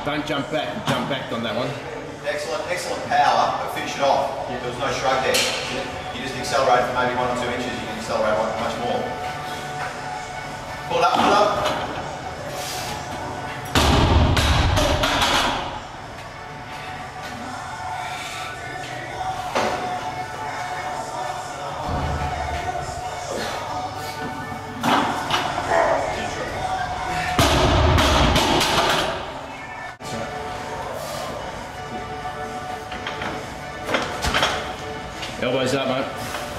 Don't jump back. You jump back on that one. Excellent power, but finish it off. There was no shrug there. You just accelerate for maybe 1 or 2 inches. You can accelerate much more. Pull it up, pull it up. Elbows up, mate.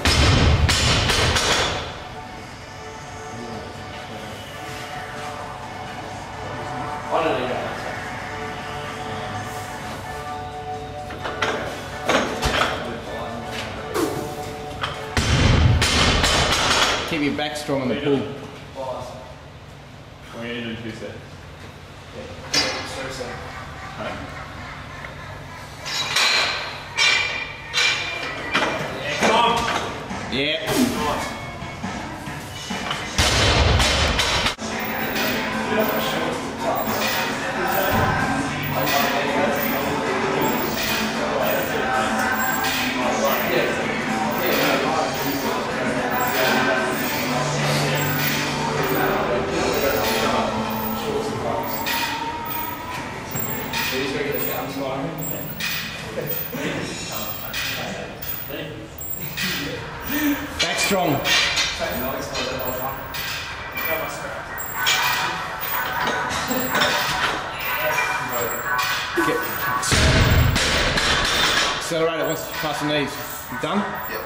I don't know. Keep your back strong on the pull. We're going to do 2 sets. Right. Yeah. Back strong. Accelerate it once you pass the knees. You done? Yep.